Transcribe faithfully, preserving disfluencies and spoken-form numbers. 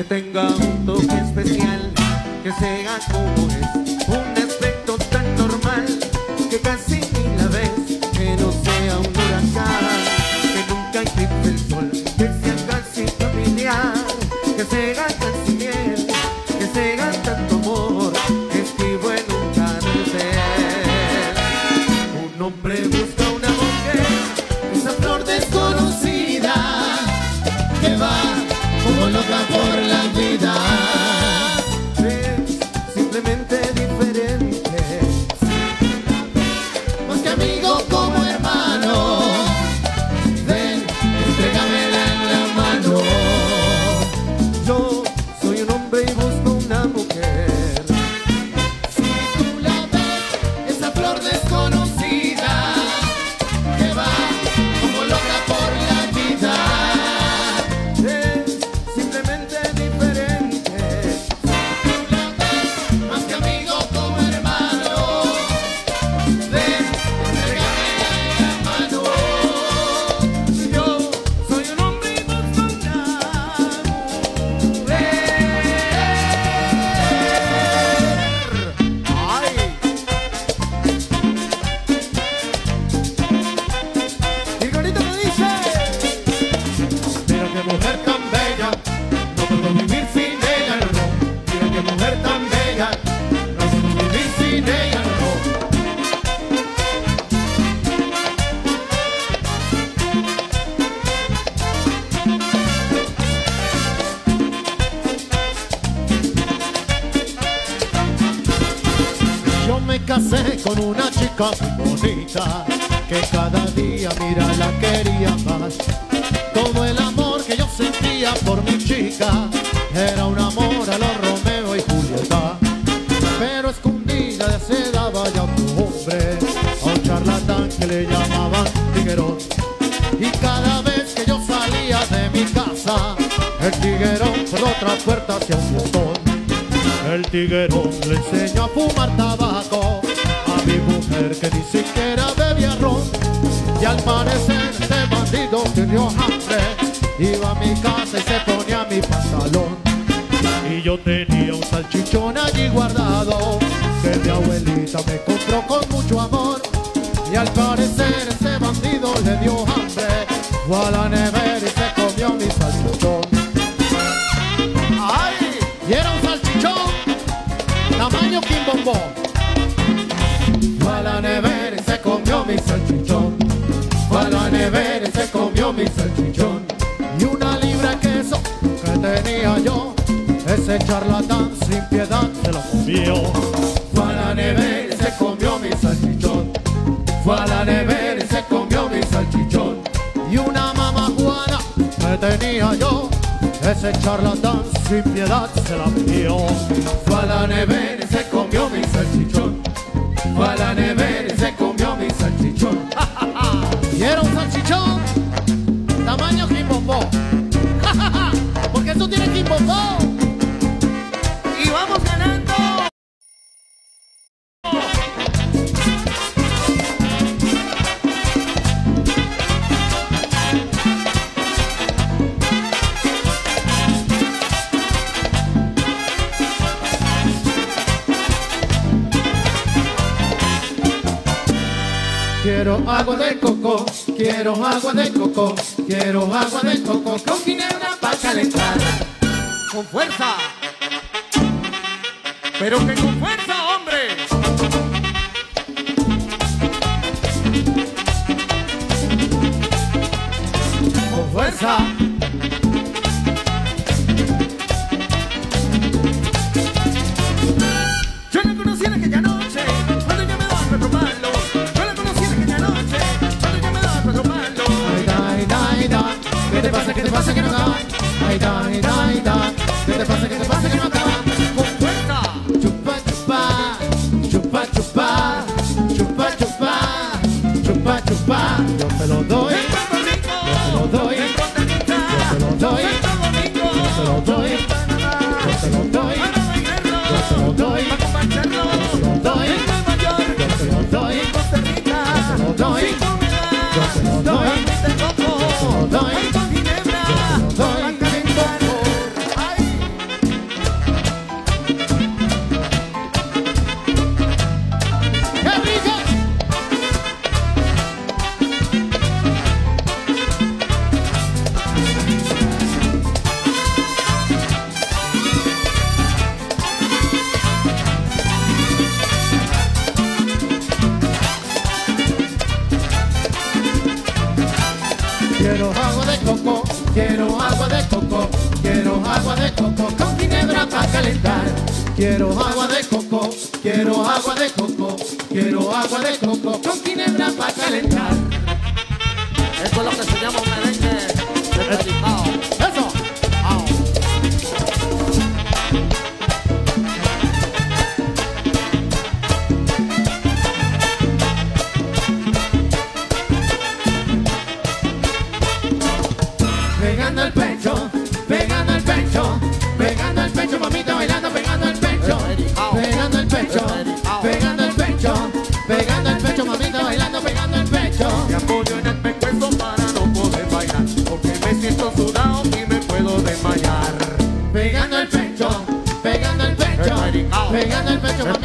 tenga un toque especial, que sea como es, un aspecto tan normal, que casi ni la ves, que no sea un huracán, que nunca eclipse el sol, que sea casi familiar, que sea casi miel, que sea tanto amor, que escribo en un cartel. Un hombre busca una mujer, esa flor desconocida, que va como loca por la vida. Es simplemente diferente, más que amigo como hermano. Ven, entrégamela en la mano. Yo soy un hombre y busco una mujer. Si tú la ves, esa flor desconocida, que va como loca por la vida. Es simplemente diferente, más que amigo como hermano. Ven, entrégamela en la mano. Yo soy un hombre y busco una mujer. ¡Ay! Y bonito me dice: mira qué mujer tan bella, no puedo vivir sin ella, no, no. Mira qué mujer tan bella, no puedo vivir sin ella, no, no. Yo me casé con una chica muy bonita, que cada día, mira, la quería más. Todo el amor que yo sentía por mi chica era un amor a los Romeo y Julieta. Pero escondida se daba ya otro hombre, a un charlatán que le llamaban Tiguerón. Y cada vez que yo salía de mi casa, el Tiguerón por otra puerta hacia un fiestón. El Tiguerón le enseñó a fumar tabaco a mi mujer, que ni siquiera bebía ron. Y al parecer este bandido tenía hambre, iba a mi casa y se ponía mi pantalón. Y yo tenía un salchichón allí guardado, que mi abuelita me compró con mucho amor. Y al parecer ese bandido le dio hambre, fue a la nevera y se comió mi salchichón. ¡Ay! Y era un salchichón tamaño quimbombó. Fue a la nevera y se comió mi salchichón. Fue a la nevera y se comió mi salchichón. Y una libra de queso que tenía yo, ese charlatán sin piedad se lo comió. Fue a la nevera y se comió mi salchichón. Fue a la nevera y se comió mi salchichón. Y una mamajuana que tenía yo, ese charlatán sin piedad se la bebió. Fue a la nevera y se comió mi salchichón. Fue a la nevera y se comió mi salchichón. Y era un salchichón tamaño quimbombó. Porque esto tiene quimbombó. Y vamos ganando. Quiero agua de coco, quiero agua de coco, quiero agua de coco con ginebra para calentar. Con fuerza, pero que con fuerza, hombre. Con fuerza. Yo la conocí en aquella noche, cuando ella me daba cuatro palos. ¿Qué te pasa, qué te pasa que no acaba? Ay, da, ay, da, ay, da. ¿Qué te pasa, qué te pasa que no acaba? Con fuerza. Chupa, chupa, chupa, chupa, chupa, chupa, chupa, chupa. Yo te lo doy, yo te lo doy. quiero agua de coco, quiero agua de coco con ginebra para calentar. Quiero agua de coco, quiero agua de coco, quiero agua de coco con ginebra para calentar. Esto es lo que se llama un merengue de predicado. ¡Eso! Au. Pegando el pecho, pegando el pecho, pegando el pecho, mamita bailando, pegando el pecho, pegando el pecho, pegando el pecho, pegando el pecho, mamita bailando, pegando el pecho. Me apoyo en el pescuezo para no poder bailar, porque me siento sudado y me puedo desmayar. Pegando el pecho, pegando el pecho, pegando el pecho,